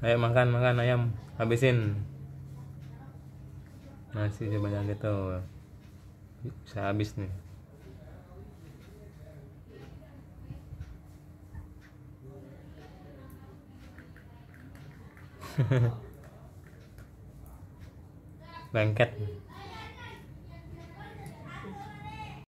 Ayo makan makan ayam, habisin. Masih sebanyak itu, bisa habis nih. Lengket.